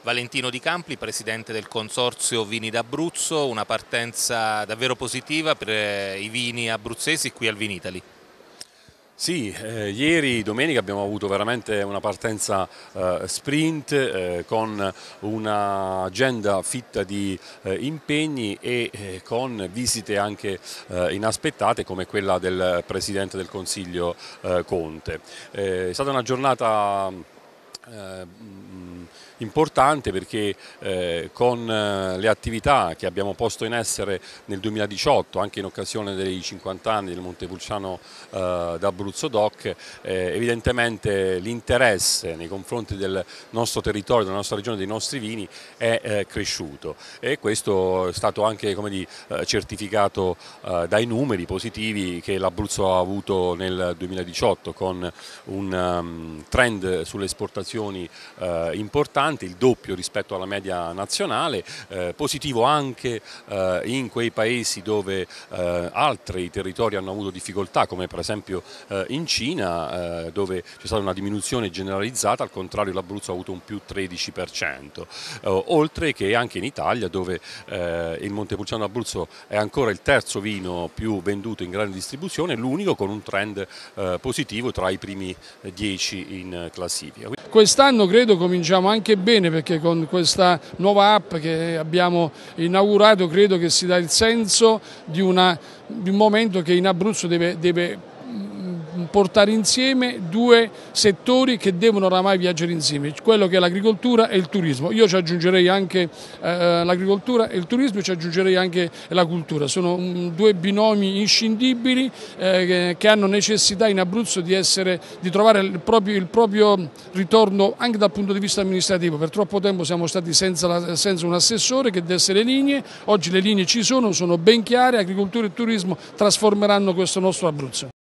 Valentino Di Campli, presidente del Consorzio Vini d'Abruzzo, una partenza davvero positiva per i vini abruzzesi qui al Vinitaly. Sì, ieri domenica abbiamo avuto veramente una partenza sprint con un'agenda fitta di impegni e con visite anche inaspettate come quella del Presidente del Consiglio Conte. È stata una giornata importante perché con le attività che abbiamo posto in essere nel 2018 anche in occasione dei 50 anni del Montepulciano d'Abruzzo DOC, evidentemente l'interesse nei confronti del nostro territorio, della nostra regione, dei nostri vini è cresciuto, e questo è stato anche, come dire, certificato dai numeri positivi che l'Abruzzo ha avuto nel 2018, con un trend sulle esportazioni importante, il doppio rispetto alla media nazionale, positivo anche in quei paesi dove altri territori hanno avuto difficoltà, come per esempio in Cina, dove c'è stata una diminuzione generalizzata. Al contrario, l'Abruzzo ha avuto un più 13%, oltre che anche in Italia, dove il Montepulciano d'Abruzzo è ancora il terzo vino più venduto in grande distribuzione, l'unico con un trend positivo tra i primi 10 in classifica. Quest'anno credo cominciamo anche bene, perché con questa nuova app che abbiamo inaugurato credo che si dà il senso di un momento che in Abruzzo deve portare insieme due settori che devono oramai viaggiare insieme, quello che è l'agricoltura e il turismo. Io ci aggiungerei anche l'agricoltura e il turismo, ci aggiungerei anche la cultura. Sono due binomi inscindibili che hanno necessità in Abruzzo di trovare il proprio ritorno anche dal punto di vista amministrativo. Per troppo tempo siamo stati senza un assessore che desse le linee. Oggi le linee ci sono ben chiare. Agricoltura e turismo trasformeranno questo nostro Abruzzo.